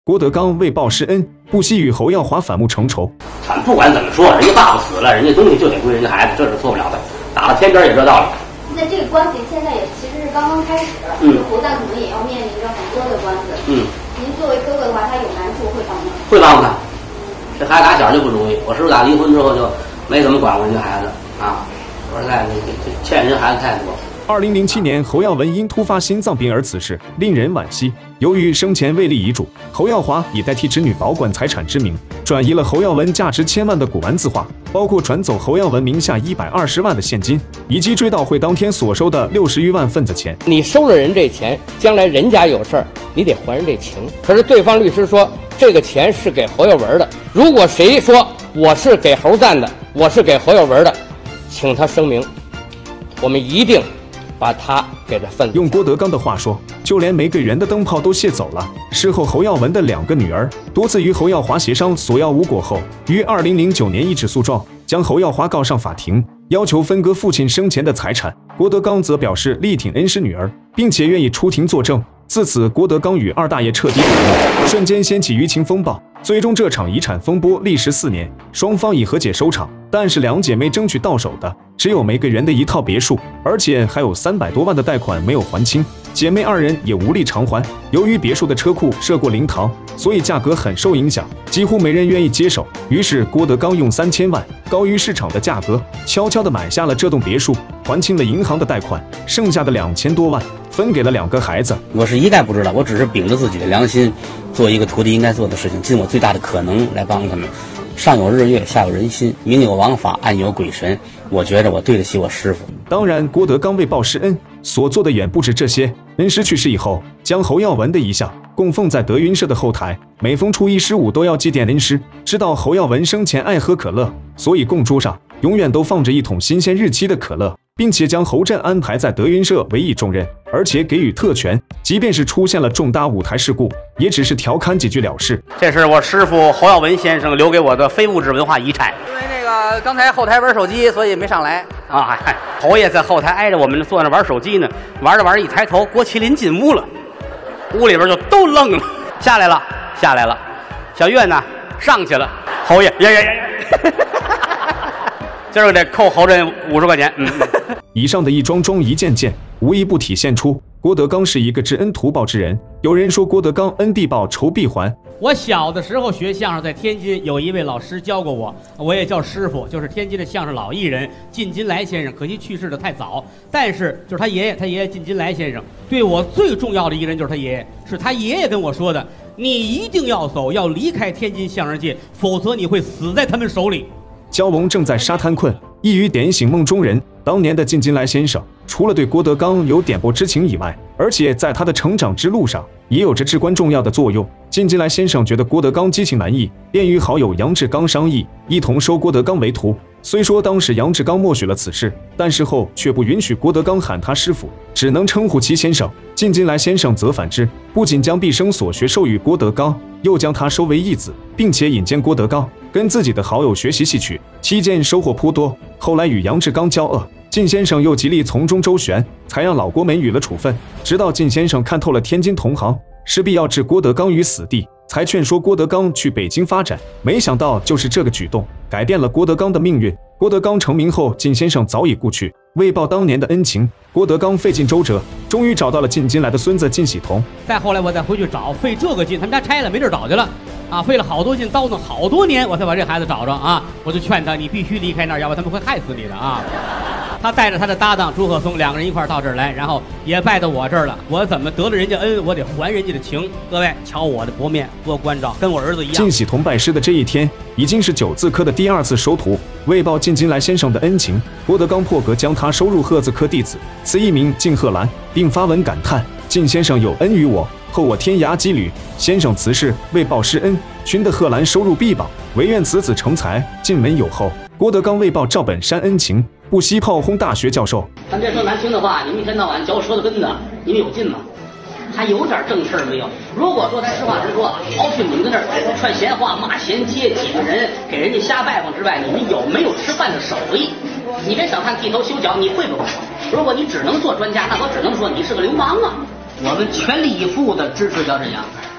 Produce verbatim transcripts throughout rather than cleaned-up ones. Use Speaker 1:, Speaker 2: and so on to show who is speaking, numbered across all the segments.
Speaker 1: 郭德纲为报师恩，不惜与侯耀华反目成仇。
Speaker 2: 咱不管怎么说，人家爸爸死了，人家东西就得归人家孩子，这是错不了的。打到天边也这道理。
Speaker 3: 那这个关系现在也其实是刚刚开始，嗯，侯赞可能也要面临着很多的官司。嗯，您作为哥哥的话，他有难处会帮吗？
Speaker 2: 会帮他。这孩子打小就不容易，我师傅打离婚之后就没怎么管过人家孩子啊。说实在，你这欠人孩子太多。
Speaker 1: 二零零七年，侯耀文因突发心脏病而辞世，令人惋惜。由于生前未立遗嘱，侯耀华以代替侄女保管财产之名，转移了侯耀文价值千万的古玩字画，包括转走侯耀文名下一百二十万的现金，以及追悼会当天所收的六十余万份子钱。
Speaker 4: 你收了人这钱，将来人家有事儿，你得还人这情。可是对方律师说，这个钱是给侯耀文的。如果谁说我是给侯赞的，我是给侯耀文的，请他声明，我们一定把他给他分。
Speaker 1: 用郭德纲的话说，就连玫瑰园的灯泡都卸走了。事后，侯耀文的两个女儿多次与侯耀华协商索要无果后，于二零零九年一纸诉状将侯耀华告上法庭，要求分割父亲生前的财产。郭德纲则表示力挺恩师女儿，并且愿意出庭作证。自此，郭德纲与二大爷彻底反目，瞬间掀起舆情风暴。最终，这场遗产风波历时四年，双方以和解收场。但是两姐妹争取到手的只有玫瑰园的一套别墅，而且还有三百多万的贷款没有还清，姐妹二人也无力偿还。由于别墅的车库设过灵堂，所以价格很受影响，几乎没人愿意接手。于是郭德纲用三千万，高于市场的价格，悄悄地买下了这栋别墅，还清了银行的贷款，剩下的两千多万分给了两个孩子。
Speaker 5: 我是一概不知道，我只是秉着自己的良心，做一个徒弟应该做的事情，尽我最大的可能来帮他们。上有日月，下有人心，明有王法，暗有鬼神。我觉着我对得起我师傅。
Speaker 1: 当然，郭德纲为报师恩所做的远不止这些。恩师去世以后，将侯耀文的遗像供奉在德云社的后台，每逢初一十五都要祭奠恩师。知道侯耀文生前爱喝可乐，所以供桌上永远都放着一桶新鲜日期的可乐，并且将侯震安排在德云社委以重任，而且给予特权，即便是出现了重大舞台事故，也只是调侃几句了事。
Speaker 2: 这是我师傅侯耀文先生留给我的非物质文化遗产。
Speaker 6: 因为那个刚才后台玩手机，所以没上来
Speaker 2: 啊。嗨，侯爷在后台挨着我们坐那玩手机呢，玩着玩着一抬头，郭麒麟进屋了，屋里边就都愣了，下来了，下来了，小岳呢上去了，侯爷，呀呀呀呀！今儿得扣侯震五十块钱。嗯，
Speaker 1: 以上的一桩桩一件件，无一不体现出郭德纲是一个知恩图报之人。有人说郭德纲恩必报，仇必还。
Speaker 7: 我小的时候学相声，在天津有一位老师教过我，我也叫师傅，就是天津的相声老艺人靳金来先生，可惜去世的太早。但是就是他爷爷，他爷爷靳金来先生对我最重要的一个人就是他爷爷，是他爷爷跟我说的：你一定要走，要离开天津相声界，否则你会死在他们手里。
Speaker 1: 蛟龙正在沙滩困，一语点醒梦中人。当年的靳金来先生，除了对郭德纲有点拨之情以外，而且在他的成长之路上也有着至关重要的作用。靳金来先生觉得郭德纲激情满意，便与好友杨志刚商议，一同收郭德纲为徒。虽说当时杨志刚默许了此事，但事后却不允许郭德纲喊他师傅，只能称呼其先生。靳金来先生则反之，不仅将毕生所学授予郭德纲，又将他收为义子，并且引荐郭德纲跟自己的好友学习戏曲，期间收获颇多。后来与杨志刚交恶，靳先生又极力从中周旋，才让老郭梅予了处分。直到靳先生看透了天津同行势必要置郭德纲于死地，才劝说郭德纲去北京发展。没想到就是这个举动改变了郭德纲的命运。郭德纲成名后，靳先生早已故去，为报当年的恩情，郭德纲费尽周折，终于找到了靳金来的孙子靳喜同。
Speaker 7: 再后来我再回去找，费这个劲，他们家拆了没地儿找去了啊，费了好多劲，叨叨好多年，我才把这孩子找着啊！我就劝他，你必须离开那儿，要不然他们会害死你的啊！他带着他的搭档朱鹤松，两个人一块到这儿来，然后也拜到我这儿了。我怎么得了人家恩，我得还人家的情。各位，瞧我的薄面，多关照，跟我儿子一样。
Speaker 1: 靳喜同拜师的这一天，已经是九字科的第二次收徒。为报靳金来先生的恩情，郭德纲破格将他收入鹤字科弟子，赐艺名靳鹤兰，并发文感叹：靳先生有恩于我，后我天涯羁旅，先生辞世，为报师恩，寻得鹤兰收入臂膀，唯愿此子成才，进门有后。郭德纲为报赵本山恩情，不惜炮轰大学教授。
Speaker 2: 咱别说难听的话，你们一天到晚嚼舌头根子，你们有劲吗？还有点正事儿没有？如果说咱实话实说，刨去你们在那儿串闲话、骂衔接几个人，给人家瞎拜访之外，你们有没有吃饭的手艺？你别小看剃头修脚，你会不会？如果你只能做专家，那我只能说你是个流氓啊！我们全力以赴的支持焦振阳，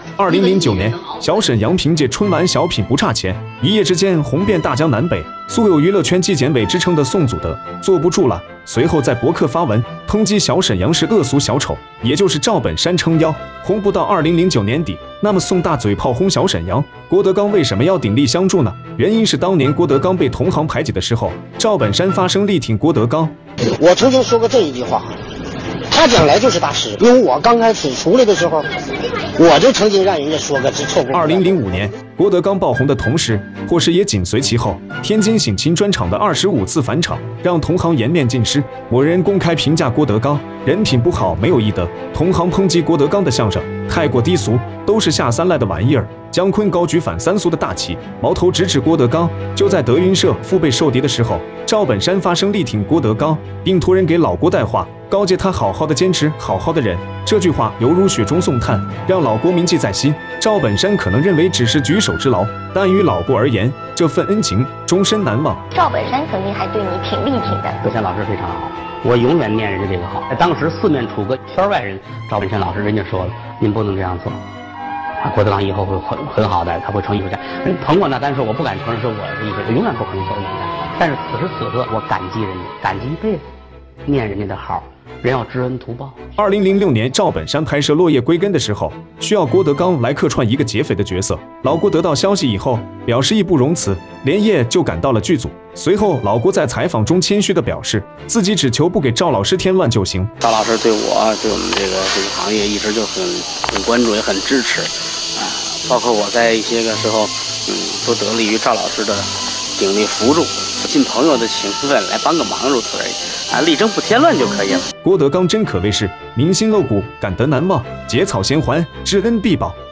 Speaker 1: 二零零九年，小沈阳凭借春晚小品不差钱，一夜之间红遍大江南北。素有娱乐圈纪检委之称的宋祖德坐不住了，随后在博客发文抨击小沈阳是恶俗小丑，也就是赵本山撑腰，红不到二零零九年底。那么宋大嘴炮轰小沈阳，郭德纲为什么要鼎力相助呢？原因是当年郭德纲被同行排挤的时候，赵本山发声力挺郭德纲。
Speaker 8: 我曾经说过这一句话。他将来就是大师，因为我刚开始出来的时候，我就曾经让人家说个是错过。
Speaker 1: 二零零五年，郭德纲爆红的同时，或是也紧随其后，天津省亲专场的二十五次返场，让同行颜面尽失。某人公开评价郭德纲人品不好，没有医德。同行抨击郭德纲的相声太过低俗，都是下三滥的玩意儿。姜昆高举反三俗的大旗，矛头直指郭德纲。就在德云社腹背受敌的时候，赵本山发声力挺郭德纲，并托人给老郭带话，告诫他好好的坚持，好好的忍。这句话犹如雪中送炭，让老郭铭记在心。赵本山可能认为只是举手之劳，但于老郭而言，这份恩情终身难忘。
Speaker 9: 赵本山曾经还对你挺力挺的。
Speaker 5: 德贤老师非常好，我永远念人家这个好。当时四面楚歌，圈外人，赵本山老师人家说了，您不能这样做。郭德纲以后会很很好的，他会成艺术家。人捧我那单说，我不敢承认是我的艺术，我永远不可能做艺术家。但是此时此刻，我感激人家，感激一辈子，念人家的好，人要知恩图报。
Speaker 1: 二零零六年，赵本山拍摄《落叶归根》的时候，需要郭德纲来客串一个劫匪的角色。老郭得到消息以后，表示义不容辞，连夜就赶到了剧组。随后，老郭在采访中谦虚地表示，自己只求不给赵老师添乱就行。
Speaker 5: 赵老师对我、对我们这个这个行业一直就很很关注，也很支持，啊，包括我在一些个时候，嗯，都得力于赵老师的鼎力扶助，尽朋友的情分来帮个忙，如此而已。啊，力争不添乱就可以了。
Speaker 1: 郭德纲真可谓是铭心露骨，感德难忘，结草衔环，知恩必报。